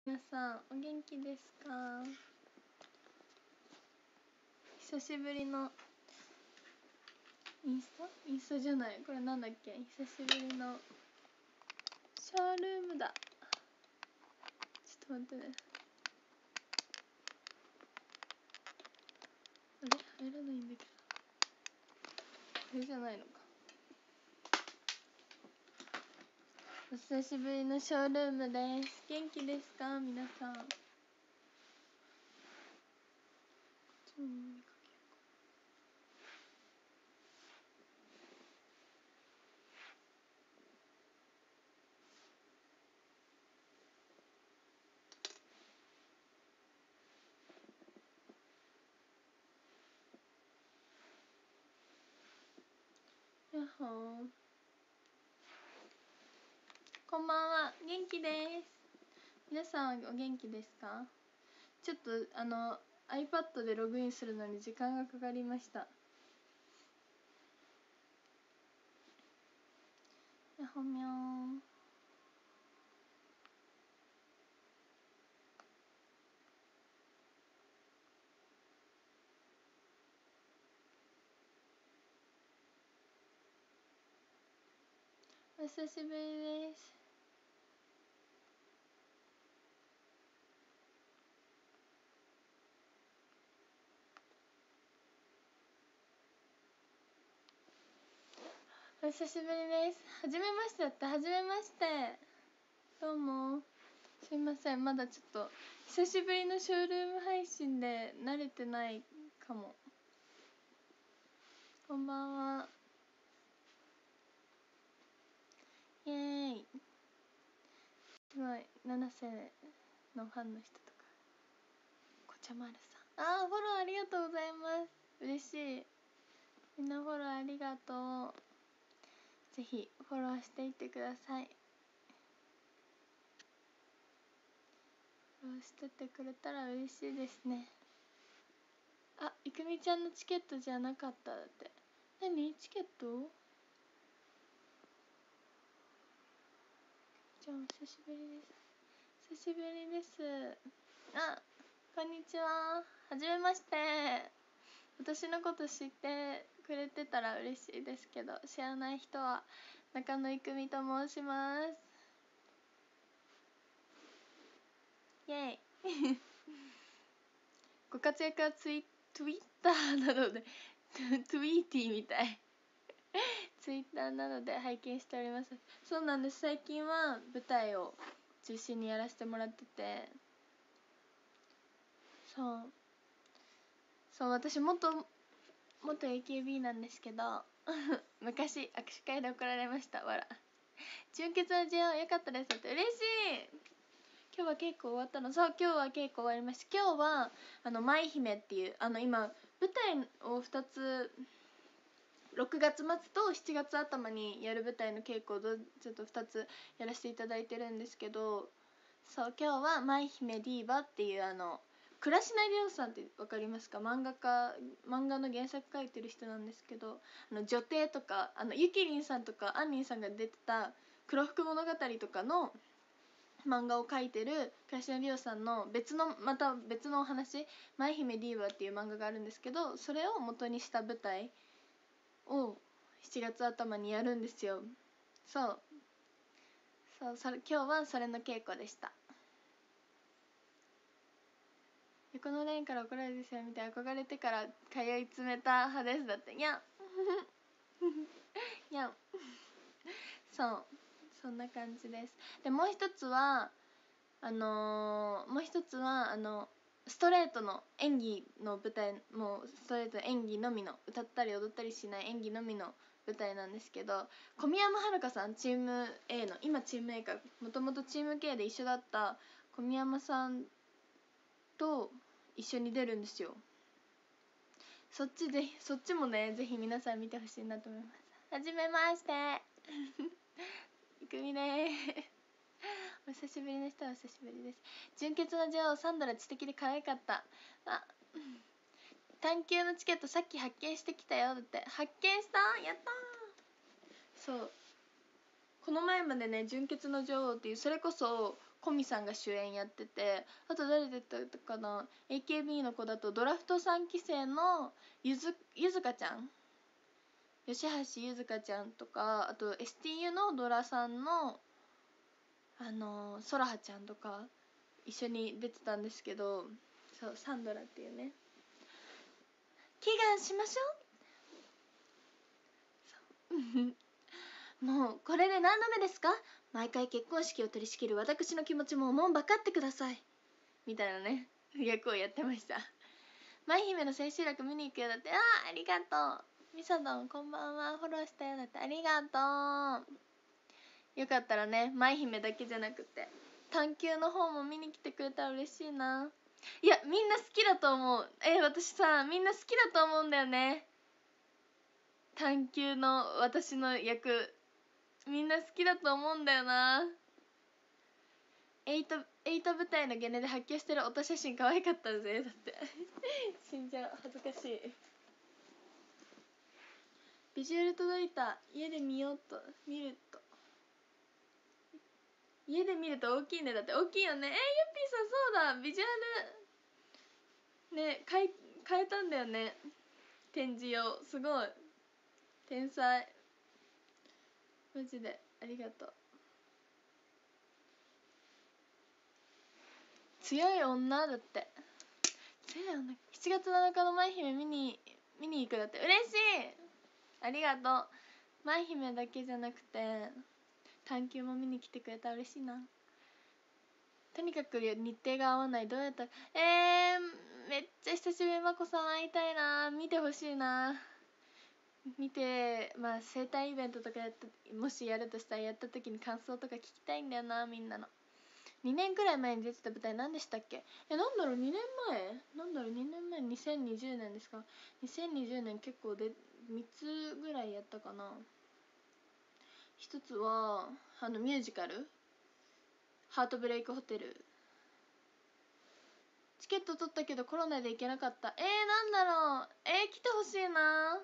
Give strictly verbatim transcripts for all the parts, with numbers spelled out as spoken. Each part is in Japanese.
皆さんお元気ですか？久しぶりのインスタインスタじゃない、これなんだっけ、久しぶりのシャールームだ。ちょっと待ってね。あれ入らないんだけど、これじゃないのか。お久しぶりのショールームです。元気ですか皆さん。ちょっと耳かけよう。やっほー。こんばんは、元気です。皆さんお元気ですか？ちょっとあの iPad でログインするのに時間がかかりました。やほみょーん。お久しぶりです。お久しぶりです。はじめましてだって、はじめまして。どうも。すいません、まだちょっと久しぶりのショールーム配信で慣れてないかも。こんばんは。イエーイ。すごい、七瀬のファンの人とか。こちゃまるさん、あーフォローありがとうございます。嬉しい。みんなフォローありがとう。ぜひフォローしていってください。フォローしてってくれたら嬉しいですね。あ、いくみちゃんのチケットじゃなかっただって。何チケット？じゃあお久しぶりです。久しぶりです。あ、こんにちは。はじめまして。私のこと知ってくれてたら嬉しいですけど、知らない人は中野いくみと申します。イエイご活躍はツイツイッターなどでトゥイーティーみたいツイッターなどで拝見しております。そうなんです。最近は舞台を中心にやらせてもらってて、そうそう私元元 エーケービー なんですけど昔握手会で怒られました。わら純潔の ジェーオー 良かったですって。嬉しい。今日は稽古終わったの？そう、今日は稽古終わりました。今日はあの舞姫っていう、あの今舞台をふたつ、ろくがつ末としちがつ頭にやる舞台の稽古をちょっとふたつやらせていただいてるんですけど、そう今日は舞姫ディーバっていう、あの倉科亮さんって分かりますか？漫画家、漫画の原作書いてる人なんですけど、あの女帝とか、あのゆきりんさんとかあんりんさんが出てた黒服物語とかの漫画を描いてる倉科亮さんの別の、また別のお話、舞姫ディーバっていう漫画があるんですけど、それを元にした舞台をしちがつ頭にやるんですよ。そうそう、それ今日はそれの稽古でした。横のレーンから怒られるですよみたいな、憧れてから通い詰めた派ですだって。にゃんにゃんそうそんな感じです。でもう一つはあのー、もう一つはあのストレートの演技の舞台、もうストレート演技のみの、歌ったり踊ったりしない演技のみの舞台なんですけど、小宮山遥さん、チーム A の、今チーム A か、もともとチーム K で一緒だった小宮山さんと一緒に出るんですよ。そっちぜひ、そっちもねぜひ皆さん見てほしいなと思います。はじめましていくみねお久しぶりの人はお久しぶりです。純潔の女王サンドラ知的で可愛かった。あ、探求のチケットさっき発見してきたよ。だって発見した。やったー。そうこの前までね純潔の女王っていう、それこそコミさんが主演やってて、あと誰出てたかな、 エーケービー の子だとドラフトさんきせいのゆずゆずかちゃん、吉橋ゆずかちゃんとか、あと エスティーユー のドラさんのあのそらはちゃんとか一緒に出てたんですけど、そうサンドラっていうね、祈願しましょうもうこれで何度目ですか、毎回結婚式を取り仕切る私の気持ちもおもんばかってくださいみたいなね役をやってました。舞姫の千秋楽見に行くよだって、あーありがとう、みそどんこんばんは、フォローしたよだって、ありがとう。よかったらね、舞姫だけじゃなくて探求の方も見に来てくれたら嬉しいな。いやみんな好きだと思う。えー、私さみんな好きだと思うんだよね、探求の私の役みんな好きだと思うんだよな。エイトエイト舞台のゲネで発狂してる音写真可愛かったぜだって死んじゃう、恥ずかしい。ビジュアル届いた、家で見ようと見ると家で見ると大きいねだって、大きいよね。えー、ゆっぴーさんそうだ、ビジュアルね変え変えたんだよね、展示用。すごい天才マジでありがとう。強い女だって、強い女。しちがつなのかの舞姫見に見に行くだって、嬉しい、ありがとう。舞姫だけじゃなくて探求も見に来てくれたら嬉しいな。とにかく日程が合わない、どうやったら、えー、めっちゃ久しぶり、まこさん会いたいな、見てほしいな、見て、まあ生誕イベントとかやったもしやるとしたらやった時に感想とか聞きたいんだよな、みんなの。にねんくらい前に出てた舞台何でしたっけ。え、なんだろう、にねんまえなんだろう、にねんまえ、にせんにじゅうねんですか。にせんにじゅうねん結構でみっつぐらいやったかな。ひとつはあのミュージカルハートブレイクホテル、チケット取ったけどコロナで行けなかった。えー、なんだろう、えー、来てほしいな。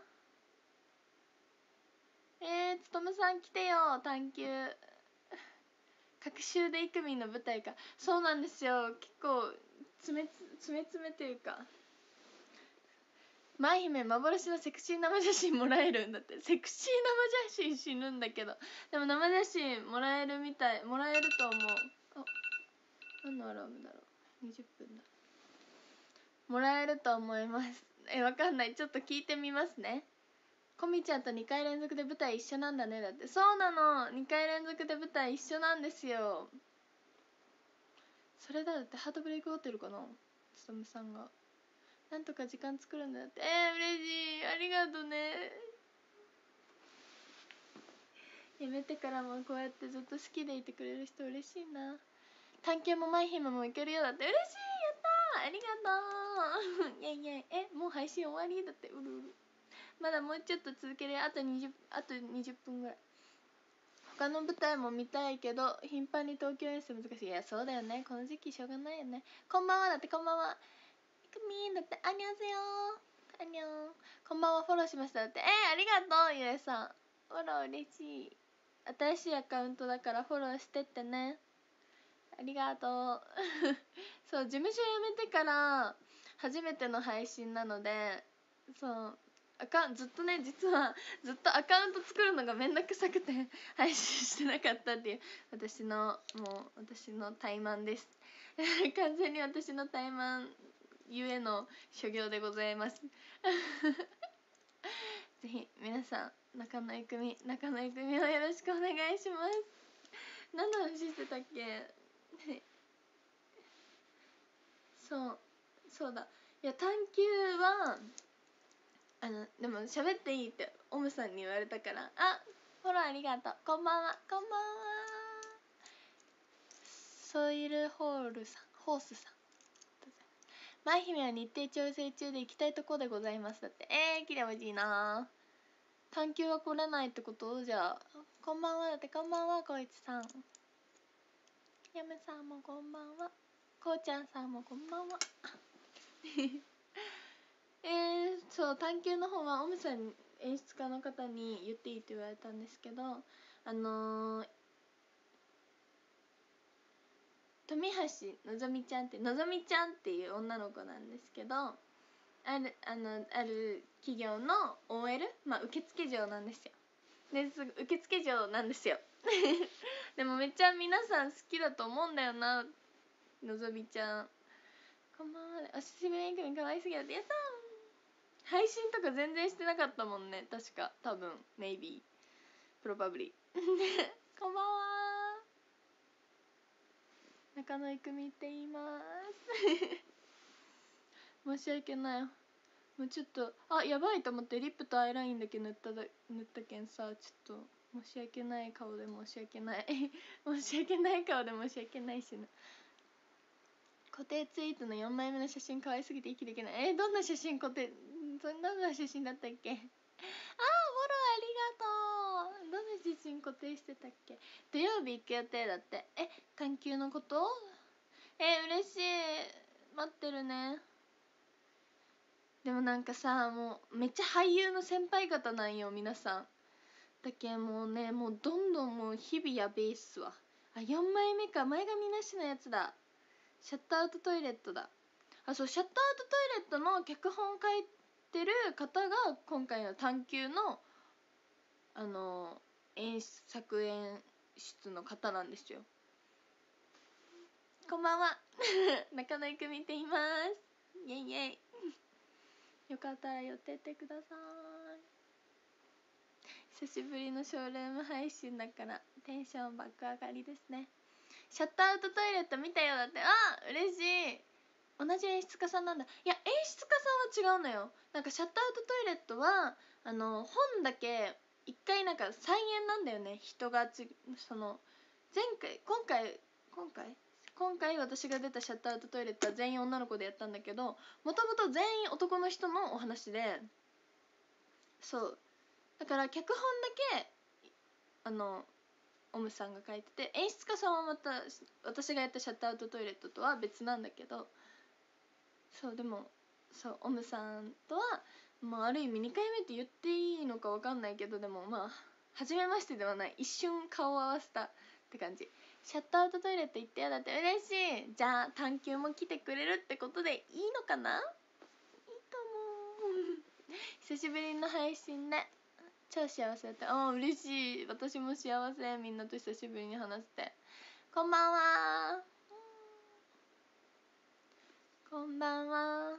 えー、つとむさん来てよ、探求。隔週でイクミンの舞台か。そうなんですよ、結構詰め詰め詰めというか、舞姫幻のセクシー生写真もらえるんだって。セクシー生写真死ぬんだけど、でも生写真もらえるみたい、もらえると思う。あ、何のアラームだろう、にじゅっぷんだ、もらえると思います。え、わかんない、ちょっと聞いてみますね。コミちゃんとにかい連続で舞台一緒なんだねだって。そうなの、にかい連続で舞台一緒なんですよ。それだって、ハートブレイクホテルかな、つとむさんがなんとか時間作るんだって。えー、嬉しい、ありがとうね。やめてからもこうやってずっと好きでいてくれる人嬉しいな。探検も舞姫も行けるよだって、嬉しい、やったー、ありがとうイエイイエイ。え、もう配信終わりだって、うるうる。まだもうちょっと続ける、あとにじゅうあとにじゅっぷんぐらい。他の舞台も見たいけど頻繁に東京遠征難しい。いやそうだよね、この時期しょうがないよね。こんばんはだって、こんばんは、いくみんだって、あにゃんせよー、あにゃん、こんばんは、フォローしましただって。えー、ありがとうゆえさん、フォロー嬉しい。新しいアカウントだからフォローしてってね、ありがとうそう、事務所辞めてから初めての配信なので、そうアカずっとね、実はずっとアカウント作るのがめんどくさくて配信してなかったっていう、私のもう私の怠慢です完全に私の怠慢ゆえの所業でございますぜひ皆さん、中野いくみ中野いくみをよろしくお願いします。何の話してたっけそうそうだ、いや探求はあのでも喋っていいってオムさんに言われたから。あ、フォローありがとう、こんばんは、こんばんは。ソイルホールさん、ホースさん、舞姫は日程調整中で行きたいとこでございますだって。えー、きれいほしいな。探求は来れないってこと。じゃあこんばんはだって、こんばんはこいつさん、やむさんもこんばんは、こうちゃんさんもこんばんはえー、そう探求の方はオムさん、演出家の方に言っていいって言われたんですけど、あのー、 富橋のぞみちゃんってのぞみちゃんっていう女の子なんですけど、あるあのある企業の オーエル、まあ受付嬢なんですよ。です受付嬢なんですよでもめっちゃ皆さん好きだと思うんだよな、のぞみちゃん。こんばんは。お久しぶりにくみかわいすぎだってやったー。配信とか全然してなかったもんね、確か。多分 maybe probably こんばんは。中野いくみって言います申し訳ない、もうちょっとあやばいと思ってリップとアイラインだけ塗っただ塗ったけんさ、ちょっと申し訳ない顔で申し訳ない申し訳ない顔で申し訳ないしな。固定ツイートのよんまいめの写真可愛すぎて息できない。えー、どんな写真固定どんな写真だったっけ。あー、フォローありがとう。どんな写真固定してたっけ。土曜日行く予定だって。え、探究のこと。えー、嬉しい、待ってるね。でもなんかさ、もうめっちゃ俳優の先輩方なんよ皆さん。だけもうね、もうどんどんもう日々やべえっすわ。あ、よんまいめか、前髪なしのやつだ。シャットアウトトイレットだ。あ、そう、シャットアウトトイレットの脚本書いてる方が今回の探究のあの演出作演出の方なんですよ。こんばんは中野いくみって言います。イエイイエイよかったら寄ってってください。久しぶりのショールーム配信だからテンション爆上がりですね。シャットアウトトイレット見たよだって。あ、嬉しい。同じ演出家さんなんだ。いや、演出家さんは違うのよ。なんかシャットアウトトイレットはあの本だけ一回なんか再演なんだよね。人がつその前回今回今回今回私が出たシャットアウトトイレットは全員女の子でやったんだけど、もともと全員男の人のお話で、そうだから脚本だけあのオムさんが書いてて、演出家さんはまた私がやったシャットアウトトイレットとは別なんだけど、そうでもそうオムさんとはまあある意味にかいめって言っていいのか分かんないけど、でもまあ初めましてではない、一瞬顔を合わせたって感じ。シャットアウトトイレット行ってやだって嬉しい。じゃあ探究も来てくれるってことでいいのかな。いいと思う久しぶりの配信ね、超幸せだった。あ、嬉しい。私も幸せ。みんなと久しぶりに話して。こんばんは。こんばんは。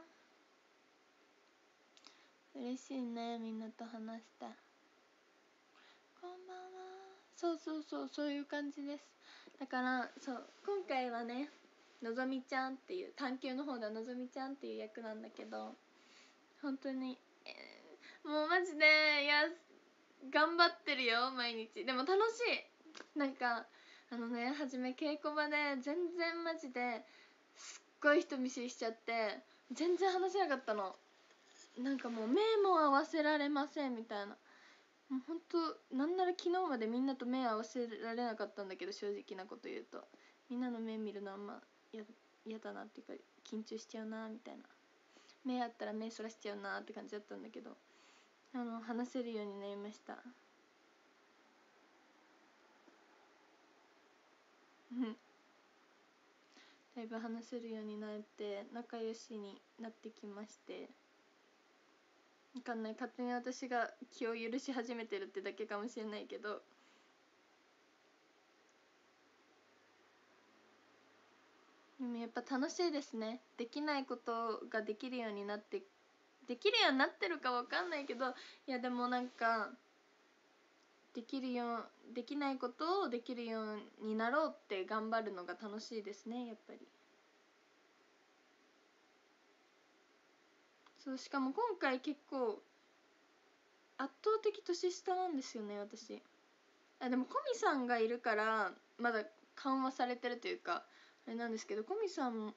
嬉しいね、みんなと話して。こんばんは。そうそうそう、そういう感じです。だからそう今回はね、のぞみちゃんっていう探究の方ではのぞみちゃんっていう役なんだけど、本当に、えー、もうマジでいや頑張ってるよ毎日。でも楽しい。なんかあのね、初め稽古場で全然マジですっごい人見知りしちゃって全然話せなかったの。なんかもう目も合わせられませんみたいな。もうほんとなんなら昨日までみんなと目合わせられなかったんだけど、正直なこと言うとみんなの目見るのあんま嫌だなっていうか緊張しちゃうなみたいな。目あったら目そらしちゃうなって感じだったんだけど、あの話せるようになりました。だいぶ話せるようになって仲良しになってきまして、わかんない、勝手に私が気を許し始めてるってだけかもしれないけど、でもやっぱ楽しいですね。できないことができるようになってできるようになってるかわかんないけど、いやでもなんかできるようできないことをできるようになろうって頑張るのが楽しいですね、やっぱり。そう、しかも今回結構圧倒的年下なんですよね私。あ、でもコミさんがいるからまだ緩和されてるというかあれなんですけど、コミさん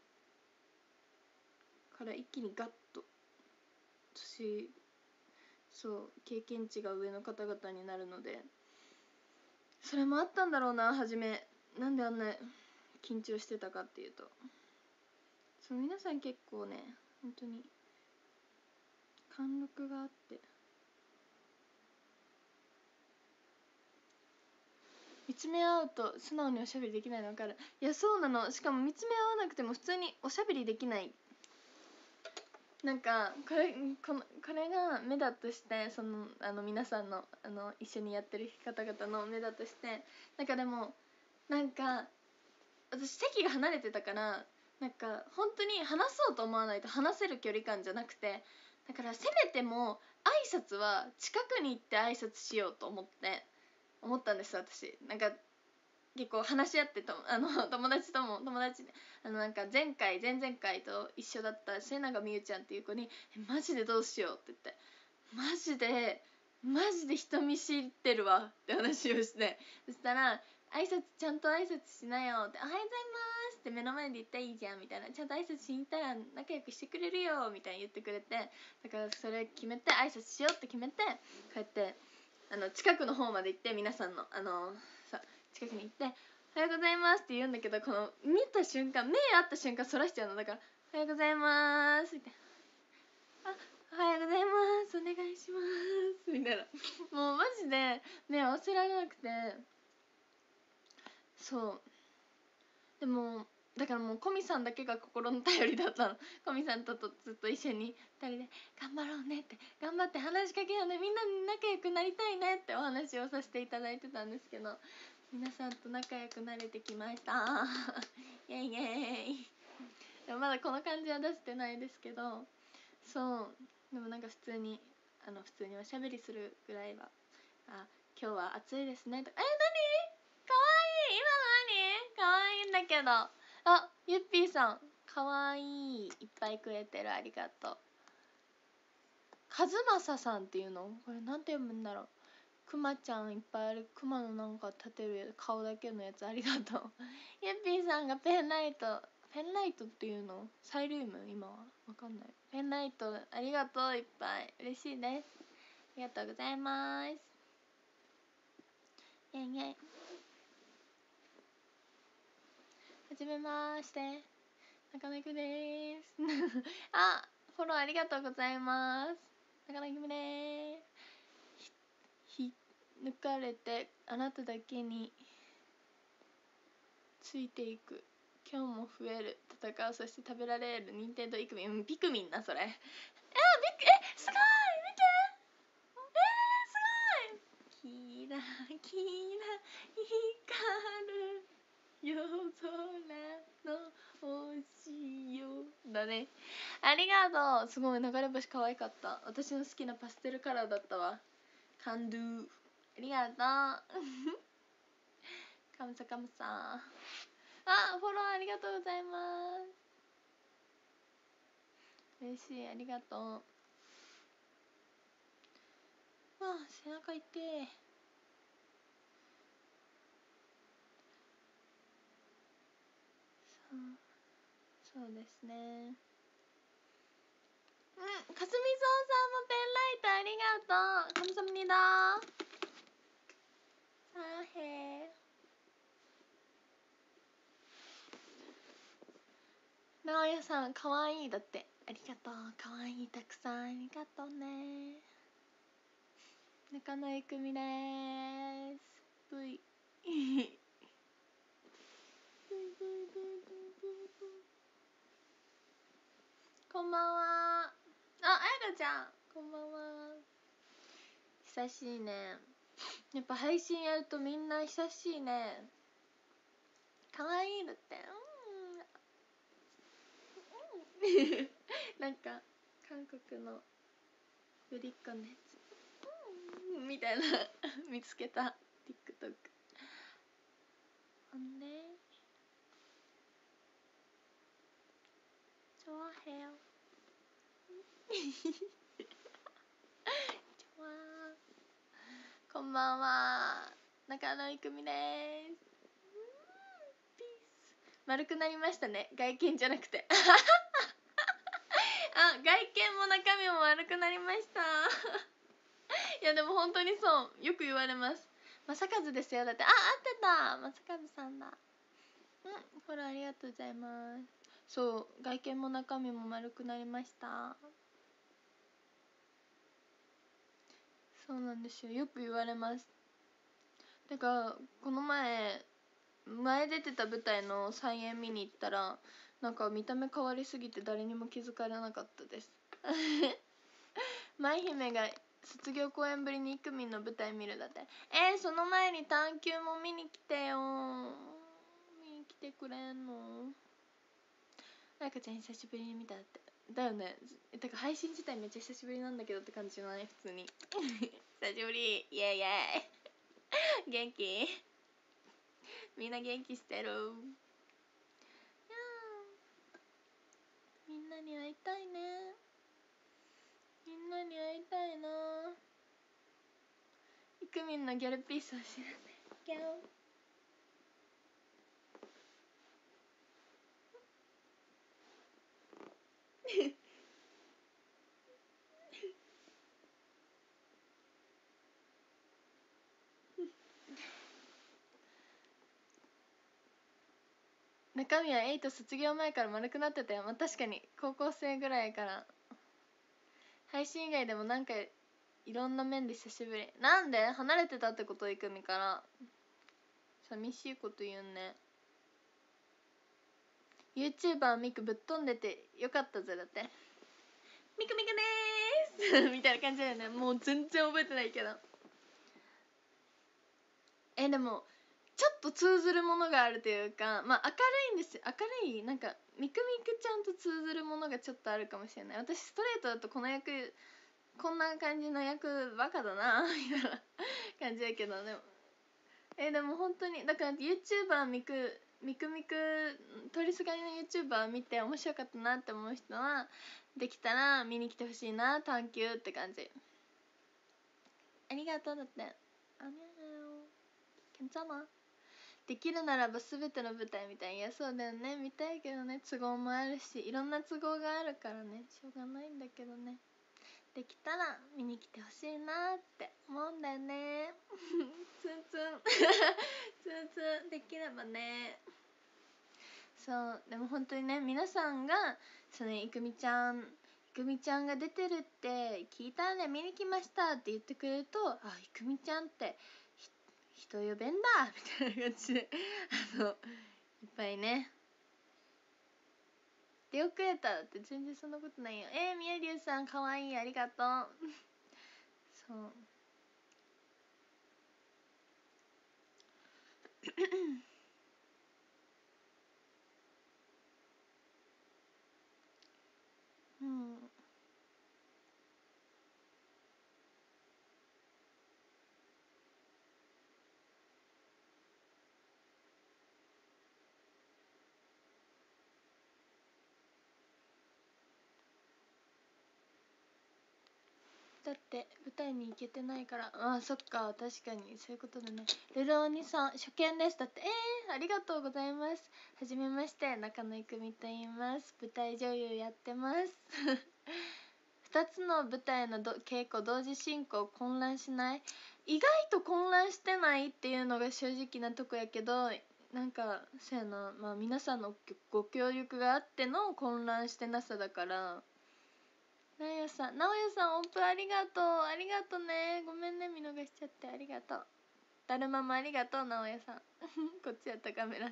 から一気にガッと年、そう経験値が上の方々になるので、それもあったんだろうな。初めなんであんな緊張してたかっていうと、そう皆さん結構ね本当に貫禄があって、いつめ合うと素直におしゃべりできないの分かる。いやそうなの。しかも見つめ合わなくても普通におしゃべりできない。なんかこれこのこれが目だとして、そのあの皆さんのあの一緒にやってる方々の目だとして、なんかでもなんか私席が離れてたから、なんか本当に話そうと思わないと話せる距離感じゃなくて、だからせめても挨拶は近くに行って挨拶しようと思って思ったんです私。なんか結構話し合ってとあの友達とも友達であのなんか前回前々回と一緒だった末永美優ちゃんっていう子に「えマジでどうしよう」って言って、マジでマジで人見知ってるわって話をして、そしたら挨拶ちゃんと挨拶しなよって「おはようございます」って目の前で言ったらいいじゃんみたいな、ちゃんと挨拶しに行ったら仲良くしてくれるよみたいに言ってくれて、だからそれ決めて挨拶しようって決めて、こうやってあの近くの方まで行って皆さんのあのさ近くに行って「おはようございます」って言うんだけど、この見た瞬間目合った瞬間そらしちゃうの。だから「おはようございます」みたいな「あおはようございますお願いします」みたいな、もうマジで目合わせられなくて、そうでもだからもうコミさんだけが心の頼りだったの。コミさんととずっと一緒にふたりで頑張ろうねって、頑張って話しかけようね、みんなに仲良くなりたいねってお話をさせていただいてたんですけど、皆さんと仲良くなれてきましたイエイイエイ。でもまだこの感じは出してないですけど、そうでもなんか普通にあの普通におしゃべりするぐらいは、あ今日は暑いですねとか、え何かわいい、今の何かわいいんだけど、あゆっぴーさんかわいい、いっぱいくれてる、ありがとう。かずまささんっていうの、これなんて読むんだろう。くまちゃんいっぱいある、くまのなんか立てる顔だけのやつ、ありがとうゆっぴーさんがペンライト、ペンライトっていうのサイリウム、今はわかんない。ペンライトありがとう、いっぱい嬉しいです、ありがとうございます。イェイイェイ、はじめまして、中野くでーすあ、フォローありがとうございます。中野くでーす。ひ抜かれてあなただけについていく、今日も増える、戦う、そして食べられる任天堂イクミン、うん、ピクミンなそれ。えビクえすごい見て、えー、すごい、キラキラ光る夜空の星よだね。ありがとう。すごい流れ星可愛かった。私の好きなパステルカラーだったわ。カンドゥ、ありがとうカムサカムサ、あフォローありがとうございます、嬉しい、ありがとう。わあ背中痛い。そうそうですね。うん、かすみそうさんもペンライトありがとう。カムサムニダーサーヘー、なおやさんかわいいだって、ありがとう、かわいい、たくさんありがとうね。中野ゆくみでーす V こんばんは。あ、あやかちゃんこんばんは。久しいね。やっぱ配信やるとみんな久しいね。かわいいだって、うん、うん、なんか韓国のぶりっ子のやつ、うん、みたいな見つけた TikTok。 ほんでちょわへよちょわー、こんばんは、中野いくみです。ピース、丸くなりましたね、外見じゃなくてあ、外見も中身も丸くなりましたいやでも本当にそうよく言われます。正和ですよだって。あ、合ってた、正和さんだ。うん、ほらありがとうございます。そう外見も中身も丸くなりました。そうなんですよ、よく言われます。 てかこの前前出てた舞台の再演見に行ったらなんか見た目変わりすぎて誰にも気づかれなかったです舞姫が卒業公演ぶりにイクミンの舞台見るだって。えー、その前に探求も見に来てよ。見に来てくれんの？あやかちゃん久しぶりに見たって。だよね。てか配信自体めっちゃ久しぶりなんだけどって感じじゃない？普通に久しぶり、イエイイエイ元気？みんな元気してる？いやみんなに会いたいね。みんなに会いたいな。イクミンのギャルピースを知らない。ギャオ中身はエイト卒業前から丸くなってたよ。まあ、確かに高校生ぐらいから配信以外でもなんかいろんな面で久しぶり。なんで離れてたってこと？イクミから寂しいこと言うね。 YouTuber ミクぶっ飛んでてよかったぜ。だってミクミクでーすみたいな感じだよね。もう全然覚えてないけど。えでもちょっと通ずるものがあるというか、まあ明るいんですよ。明るい、なんかミクミクちゃんと通ずるものがちょっとあるかもしれない。私ストレートだとこの役こんな感じの役バカだなみたいな感じやけど、でもえでも本当にだから YouTuber ミクミクミク通りすがりの YouTuber 見て面白かったなって思う人はできたら見に来てほしいな。探求って感じ。ありがとう。だってありがとう。けんちゃな。できるならば全ての舞台みたい。いやそうだよね。見たいけどね、都合もあるしいろんな都合があるからね、しょうがないんだけどね。できたら見に来てほしいなって思うんだよねツンツンツンツンできればね。そうでも本当にね、皆さんがそのいくみちゃんいくみちゃんが出てるって聞いたらね、見に来ましたって言ってくれると、あ、いくみちゃんって人呼べんだみたいな感じであのいっぱいね出遅れたって全然そんなことないよ。えー、みやりゅうさんかわいい、ありがとうそううんだって舞台に行けてないから。ああそっか、確かにそういうことだね。ルルおにさん初見です。だって。えー、ありがとうございます。はじめまして、中野いくみと言います。舞台女優やってますふたつの舞台のど稽古同時進行混乱しない？意外と混乱してないっていうのが正直なとこやけど、なんかそやな、まあ皆さんのご協力があっての混乱してなさだから。なおやさん、なおやさん音符ありがとう。ありがとうね。ごめんね、見逃しちゃって。ありがとう。だるまもありがとう、なおやさんこっちやったカメラ。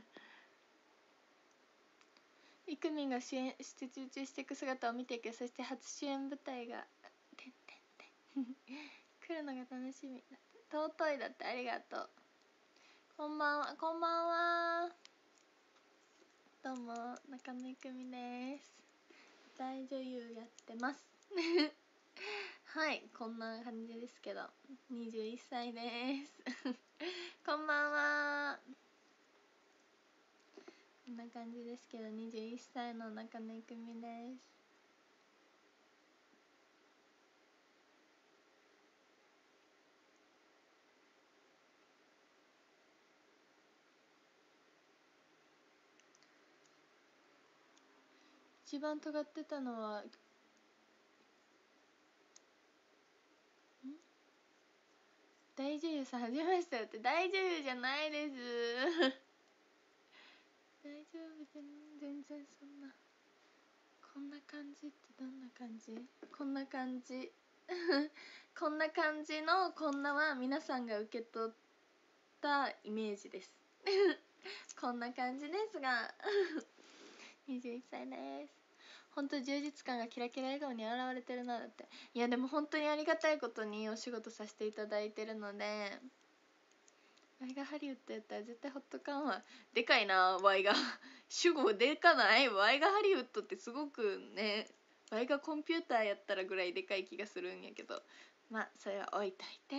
いくみんが主演して集中していく姿を見ていく。そして初主演舞台がてんてんてん来るのが楽しみ。尊いだって。ありがとう。こんばんは。こんばんは。どうも中野いくみです。大女優やってますはい、こんな感じですけどにじゅういっさいですこんばんは。こんな感じですけどにじゅういっさいの中野いくみです。一番尖ってたのは大女優さんはじめましてだって。大女優じゃないです大丈夫、全然そんな。こんな感じってどんな感じ？こんな感じこんな感じのこんなは皆さんが受け取ったたイメージですこんな感じですがにじゅういっさいです。本当充実感がキラキラ笑顔に現れてるな。だっていやでも本当にありがたいことにお仕事させていただいてるので、ワイがハリウッドやったら絶対ほっとかんわ。でかいなワイが主語でかない。ワイがハリウッドってすごくね、ワイがコンピューターやったらぐらいでかい気がするんやけど、まあそれは置いといて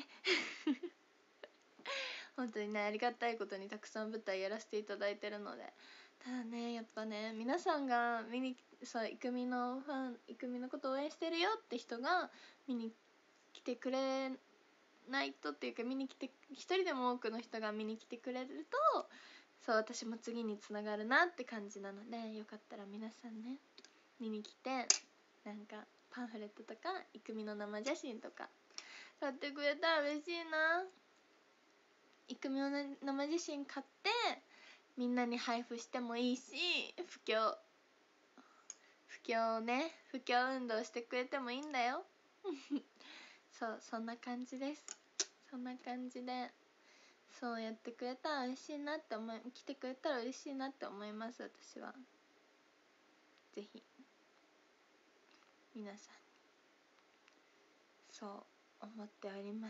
本当にねありがたいことにたくさん舞台やらせていただいてるので、ただねやっぱね皆さんが見にそういくみのファンいくみのことを応援してるよって人が見に来てくれないとっていうか見に来て一人でも多くの人が見に来てくれるとそう私も次につながるなって感じなので、よかったら皆さんね見に来てなんかパンフレットとかいくみの生写真とか買ってくれたら嬉しいな。いくみの生写真買ってみんなに配布してもいいし、布教布教ね布教運動してくれてもいいんだよそうそんな感じです。そんな感じでそうやってくれたら嬉しいなって思い来てくれたら嬉しいなって思います。私はぜひ皆さんにそう思っております。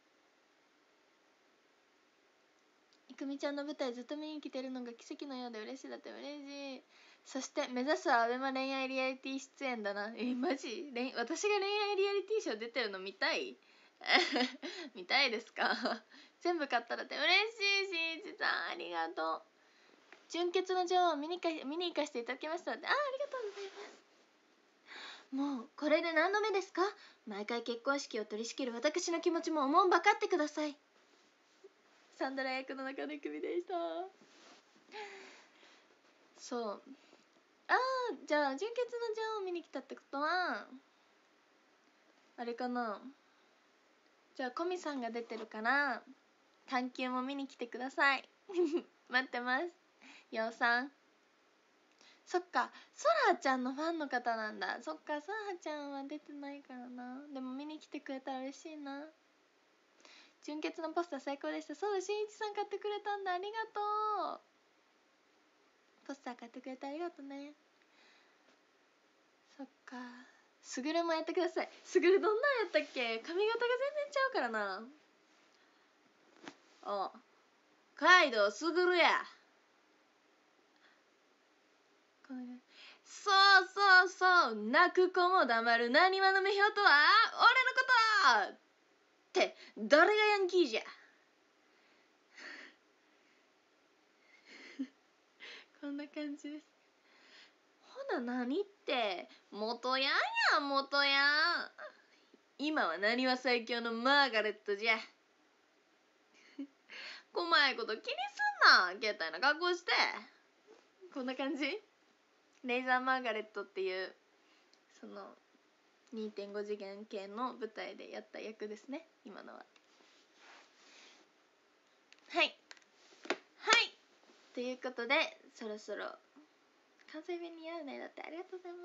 いくみちゃんの舞台ずっと見に来てるのが奇跡のようで嬉しい。だって嬉しい。そして目指すはアベマ恋愛リアリティ出演だな。えマジ恋私が恋愛リアリティショー出てるの見たい見たいですか全部買ったらって嬉しい。しんいちさんありがとう。純潔の女王を見にか見に行かせていただきましたって。あありがとうございます。もうこれで何度目ですか。毎回結婚式を取り仕切る私の気持ちも思うばかってください。サンドラ役の中で組でした。そうあーじゃあ純潔の女王を見に来たってことはあれかな。じゃあコミさんが出てるから探求も見に来てください待ってますようさん。そっかソラちゃんのファンの方なんだ。そっかソラちゃんは出てないからな。でも見に来てくれたら嬉しいな。純潔のポスター最高でした。そうだしんいちさん買ってくれたんだ。ありがとう。ポスター買ってくれてありがとうね。そっかすぐるもやってください。すぐるどんなんやったっけ。髪型が全然ちゃうからな。あカイドウすぐるや。そうそうそう泣く子も黙るなにわの目標とは俺のことって誰がヤンキーじゃこんな感じです。ほな何って元ヤンやん元ヤン。今はなにわ最強のマーガレットじゃ細いこと気にすんな携帯の格好して。こんな感じ。レイザーマーガレットっていうその にてんご 次元系の舞台でやった役ですね今のは。はいはいということでそろそろ関西弁似合うね。だってありがとうござい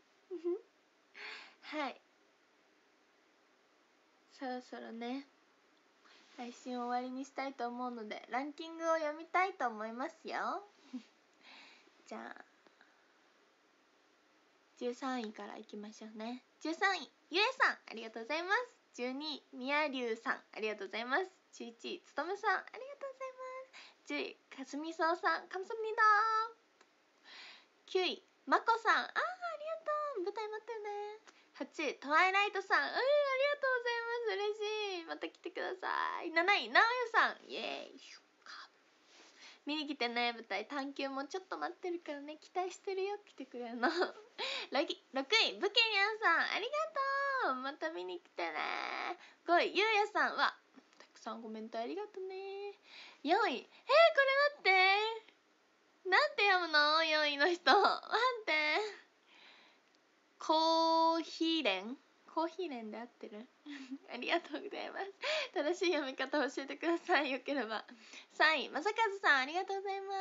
ますはいそろそろね配信終わりにしたいと思うのでランキングを読みたいと思いますよじゃあじゅうさんいからいきましょうね。じゅうさんいゆえさんありがとうございます。じゅうにいみやりゅうさんありがとうございます。じゅういちいつとむさんありがとうございます。じゅういかすみそうさんかむさみだー。きゅういまこさんあーありがとう舞台待ってるね。はちいトワイライトさんうーありがとうございます嬉しいまた来てください。なないなおゆさんイエーイ見に来てね舞台探求もちょっと待ってるからね期待してるよ来てくれるのろくいブケリアンさんありがとうまた見に来てね。ごいゆうやさんはたくさんコメントありがとうね。よんいえー、これ待ってなんて読むのよんいの人待ってコーヒーレンコーヒーレンで合ってるありがとうございます正しい読み方を教えてくださいよければ。さんいまさかずさんありがとうございます。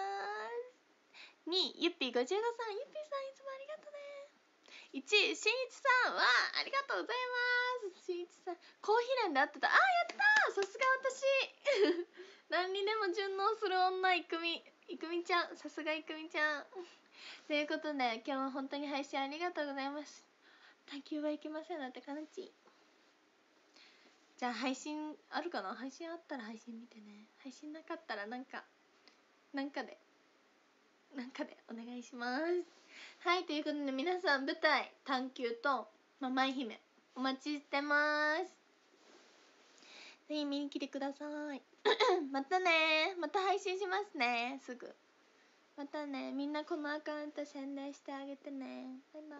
にいゆっぴーごじゅうごさんゆっぴーさんいつもありがとうね。いちいしんいちさんはありがとうございます。しんいちさんコーヒーレンで合ってた。あーやったーさすが私何にでも順応する女いくみ、いくみちゃん、さすがいくみちゃんということで今日は本当に配信ありがとうございます。探求はいけませんだってかなち。じゃあ配信あるかな、配信あったら配信見てね、配信なかったらなんかなんかでなんかでお願いします。はい、ということで皆さん舞台探求と、まあ、舞姫お待ちしてます。ぜひ見に来てくださいまたね、また配信しますね、すぐ。またね、みんなこのアカウント宣伝してあげてね。バイバ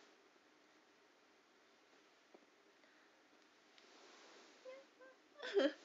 イ